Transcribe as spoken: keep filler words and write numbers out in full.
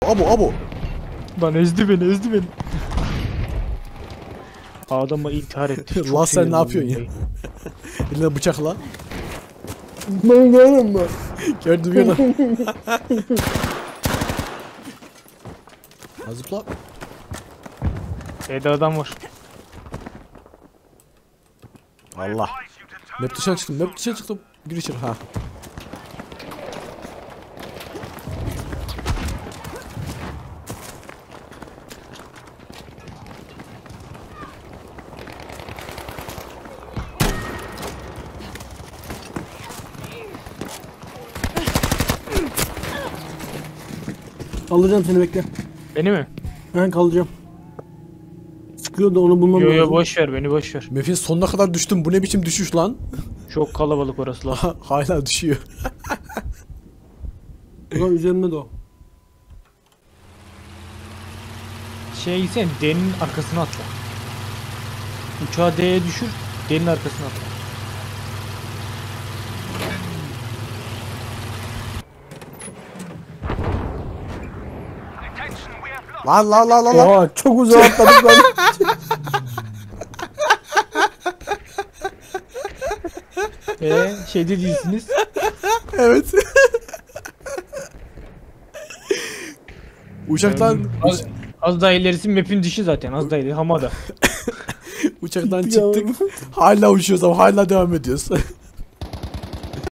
Abo abo. Lan ezdi beni ezdi beni. Adamı intihar etti. Lan sen ne yapıyorsun ya? Eline bıçakla. Ben görüyorum mu? Gördüm gördüm. Zıpla. Şeyde adam var. Allah. Map dışına çıktım. Map dışına çıktım. Gir içeri ha. Kaldıracağım seni, bekle. Beni mi? Ben kaldıracağım. Sıkıyor da onu bulmam Yo lazım. yo boş ver beni boş ver. Map'in sonuna kadar düştüm. Bu ne biçim düşüş lan? Çok kalabalık orası lan. Hala düşüyor. Ulan üzerimde de o. Şeye gitsene D'nin arkasına atla. Uçağı D'ye düşür, D'nin arkasına atla. Lan lan lan lan lan. Oha, çok uzağa atladık lan. Eee şeyde değilsiniz. Evet. Uçaktan Az, az daha ilerisi map'in dışı zaten az daha ileri Hamada. uçaktan çıktık. Hala uçuyoruz ama hala devam ediyoruz.